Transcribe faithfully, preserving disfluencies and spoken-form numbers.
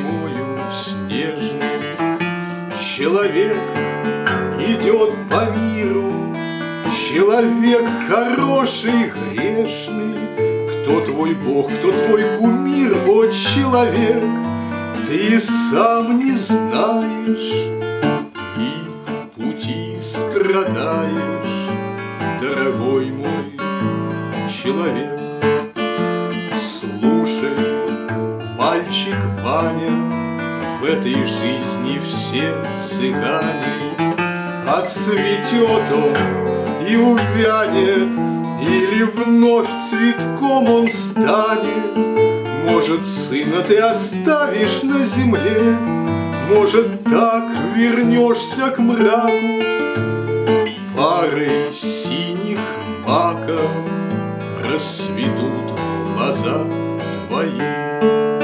зимою снежной. Человек идет по миру, человек хороший, грешный. Кто твой Бог, кто твой кумир, о человек, ты сам не знаешь и в пути страдаешь, дорогой мой человек. Слушай, мальчик Ваня, в этой жизни все цыгане. Отцветет он и увянет, или вновь цветком он станет. Может, сына ты оставишь на земле, может, так вернешься к мраку. Парой синих маков расцветут глаза твои.